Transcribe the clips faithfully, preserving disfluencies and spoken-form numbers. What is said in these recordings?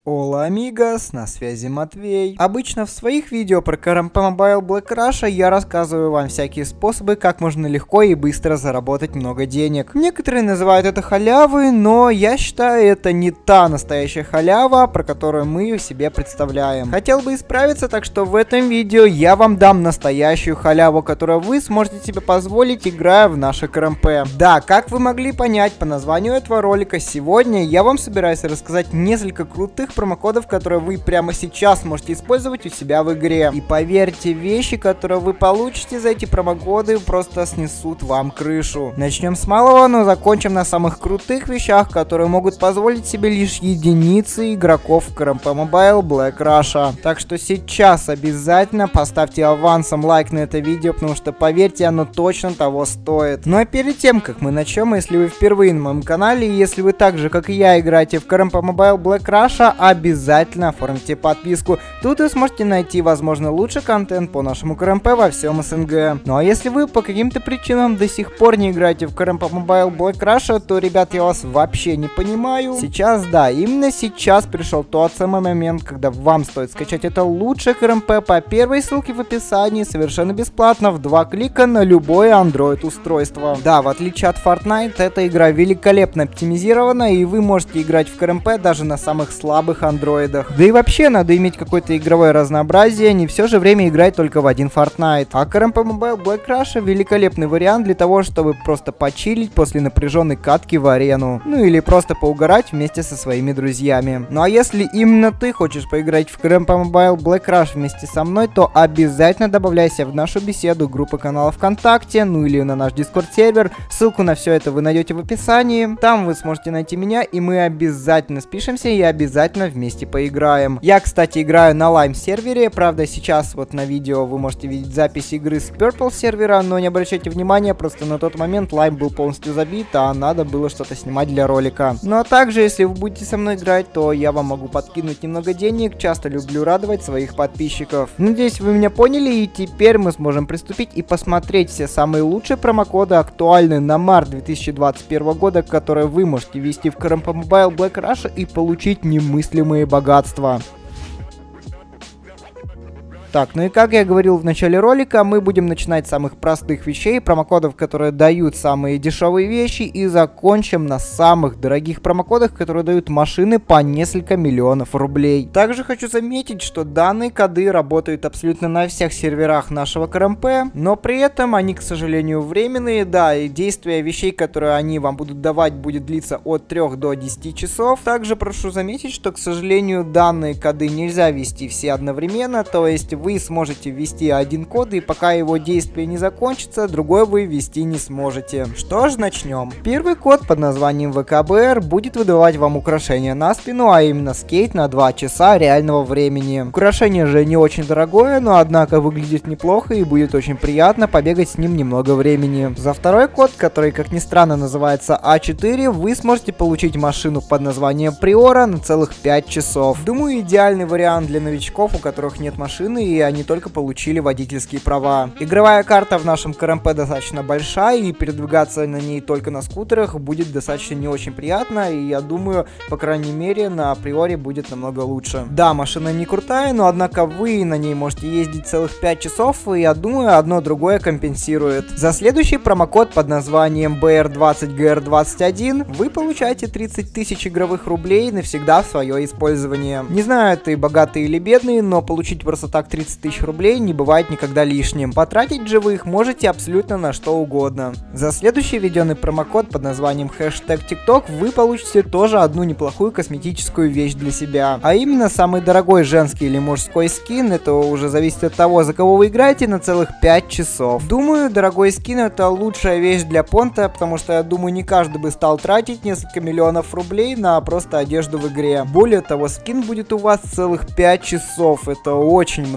Ола, амигос, на связи Матвей. Обычно в своих видео про си ар эм пи Mobile Black Russia я рассказываю вам всякие способы, как можно легко и быстро заработать много денег. Некоторые называют это халявой, но я считаю, это не та настоящая халява, про которую мы себе представляем. Хотел бы исправиться, так что в этом видео я вам дам настоящую халяву, которую вы сможете себе позволить, играя в наше си ар эм пи. Да, как вы могли понять по названию этого ролика, сегодня я вам собираюсь рассказать несколько крутых промокодов, которые вы прямо сейчас можете использовать у себя в игре. И поверьте, вещи, которые вы получите за эти промокоды, просто снесут вам крышу. Начнем с малого, но закончим на самых крутых вещах, которые могут позволить себе лишь единицы игроков в си ар эм пи Mobile Black Russia. Так что сейчас обязательно поставьте авансом лайк на это видео, потому что, поверьте, оно точно того стоит. Ну а перед тем, как мы начнем, если вы впервые на моем канале, и если вы так же, как и я, играете в си ар эм пи Mobile Black Russia, обязательно оформите подписку. Тут вы сможете найти, возможно, лучший контент по нашему си ар эм пи во всем эс эн гэ. Ну а если вы по каким-то причинам до сих пор не играете в си ар эм пи Mobile Black Russia, то, ребят, я вас вообще не понимаю. Сейчас, да, именно сейчас пришел тот самый момент, когда вам стоит скачать это лучшее си ар эм пи по первой ссылке в описании, совершенно бесплатно, в два клика на любое Android устройство. Да, в отличие от Fortnite, эта игра великолепно оптимизирована, и вы можете играть в си ар эм пи даже на самых слабых андроидах. Да и вообще надо иметь какое-то игровое разнообразие, не все же время играть только в один Fortnite. А си ар эм пи Mobile Black Russia великолепный вариант для того, чтобы просто почилить после напряженной катки в арену. Ну или просто поугарать вместе со своими друзьями. Ну а если именно ты хочешь поиграть в си ар эм пи Mobile Black Russia вместе со мной, то обязательно добавляйся в нашу беседу группы канала ВКонтакте, ну или на наш Discord сервер. Ссылку на все это вы найдете в описании. Там вы сможете найти меня, и мы обязательно спишемся и обязательно вместе поиграем. Я, кстати, играю на Lime сервере, правда сейчас вот на видео вы можете видеть запись игры с Purple сервера, но не обращайте внимания, просто на тот момент Lime был полностью забит, а надо было что-то снимать для ролика. Ну а также, если вы будете со мной играть, то я вам могу подкинуть немного денег, часто люблю радовать своих подписчиков. Надеюсь, вы меня поняли, и теперь мы сможем приступить и посмотреть все самые лучшие промокоды, актуальные на март две тысячи двадцать первого года, которые вы можете ввести в си ар эм пи Mobile Black Russia и получить немыслимые богатства. Так, ну и как я говорил в начале ролика, мы будем начинать с самых простых вещей, промокодов, которые дают самые дешевые вещи, и закончим на самых дорогих промокодах, которые дают машины по несколько миллионов рублей. Также хочу заметить, что данные коды работают абсолютно на всех серверах нашего си ар эм пи, но при этом они, к сожалению, временные, да, и действие вещей, которые они вам будут давать, будет длиться от трёх до десяти часов. Также прошу заметить, что, к сожалению, данные коды нельзя ввести все одновременно, то есть вы сможете ввести один код, и пока его действие не закончится, другой вы ввести не сможете. Что ж, начнем. Первый код под названием вэ ка бэ эр будет выдавать вам украшение на спину, а именно скейт на два часа реального времени. Украшение же не очень дорогое, но однако выглядит неплохо и будет очень приятно побегать с ним немного времени. За второй код, который, как ни странно, называется а четыре, вы сможете получить машину под названием Приора на целых пять часов. Думаю, идеальный вариант для новичков, у которых нет машины и они только получили водительские права. Игровая карта в нашем си ар эм пи достаточно большая, и передвигаться на ней только на скутерах будет достаточно не очень приятно, и я думаю, по крайней мере, на Приоре будет намного лучше. Да, машина не крутая, но однако вы на ней можете ездить целых пять часов, и я думаю, одно другое компенсирует. За следующий промокод под названием бэ эр двадцать гэ эр двадцать один вы получаете тридцать тысяч игровых рублей навсегда в свое использование. Не знаю, ты богатый или бедный, но получить просто так тридцать тысяч рублей не бывает никогда лишним. Потратить же вы их можете абсолютно на что угодно. За следующий введенный промокод под названием хэштег тикток вы получите тоже одну неплохую косметическую вещь для себя. А именно самый дорогой женский или мужской скин, это уже зависит от того, за кого вы играете, на целых пять часов. Думаю, дорогой скин это лучшая вещь для понта, потому что я думаю, не каждый бы стал тратить несколько миллионов рублей на просто одежду в игре. Более того, скин будет у вас целых пять часов, это очень много.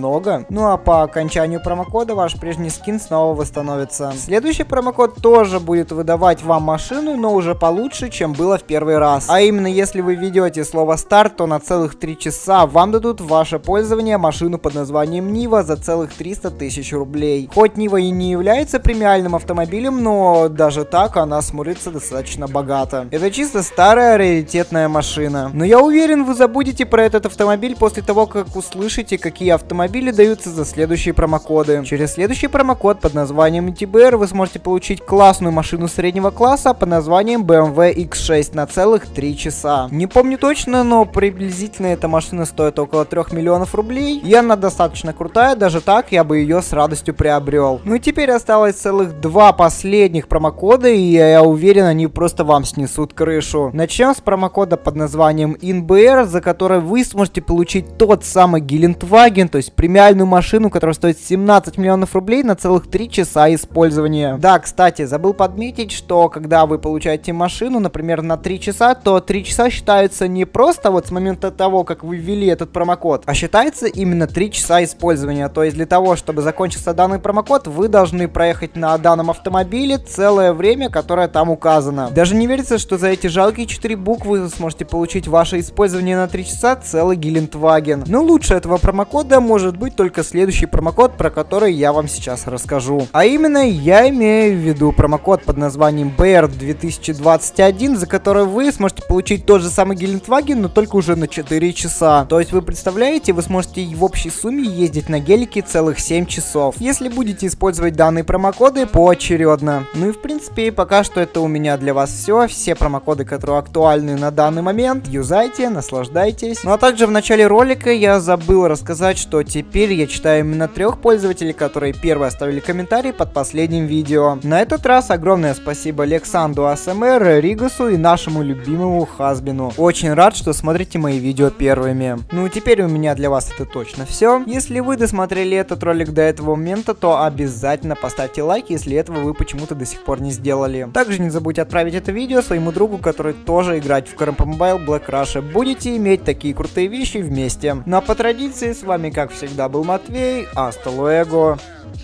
много. Ну а по окончанию промокода ваш прежний скин снова восстановится. Следующий промокод тоже будет выдавать вам машину, но уже получше, чем было в первый раз. А именно, если вы введете слово старт, то на целых три часа вам дадут в ваше пользование машину под названием Нива за целых триста тысяч рублей. Хоть Нива и не является премиальным автомобилем, но даже так она смотрится достаточно богато. Это чисто старая раритетная машина. Но я уверен, вы забудете про этот автомобиль после того, как услышите, какие автомобили даются за следующие промокоды. Через следующий промокод под названием ти би эр вы сможете получить классную машину среднего класса под названием бэ эм вэ икс шесть на целых три часа. Не помню точно, но приблизительно эта машина стоит около трёх миллионов рублей. И она достаточно крутая, даже так я бы ее с радостью приобрел. Ну и теперь осталось целых два последних промокода, и я уверен, они просто вам снесут крышу. Начнем с промокода под названием эн бэ эр, за который вы сможете получить тот самый Гелендваген, то есть премиальную машину, которая стоит семнадцать миллионов рублей на целых три часа использования. Да, кстати, забыл подметить, что когда вы получаете машину, например, на три часа, то три часа считаются не просто вот с момента того, как вы ввели этот промокод, а считается именно три часа использования. То есть для того, чтобы закончился данный промокод, вы должны проехать на данном автомобиле целое время, которое там указано. Даже не верится, что за эти жалкие четыре буквы вы сможете получить ваше использование на три часа целый Гелендваген. Но лучше этого промокода может быть только следующий промокод, про который я вам сейчас расскажу. А именно, я имею в виду промокод под названием бэ эр две тысячи двадцать один, за который вы сможете получить тот же самый Гелендваген, но только уже на четыре часа. То есть вы представляете, вы сможете в общей сумме ездить на гелике целых семь часов, если будете использовать данные промокоды поочередно. Ну и в принципе, пока что это у меня для вас все. Все промокоды, которые актуальны на данный момент, юзайте, наслаждайтесь. Ну а также в начале ролика я забыл рассказать, что теперь я читаю именно трех пользователей, которые первые оставили комментарий под последним видео. На этот раз огромное спасибо Александру эй эс эм эр, Ригасу и нашему любимому Хазбину. Очень рад, что смотрите мои видео первыми. Ну теперь у меня для вас это точно все. Если вы досмотрели этот ролик до этого момента, то обязательно поставьте лайк, если этого вы почему-то до сих пор не сделали. Также не забудьте отправить это видео своему другу, который тоже играет в Current Mobile Black Russia. Будете иметь такие крутые вещи вместе. Ну а по традиции, с вами как всегда был Матвей. Hasta luego.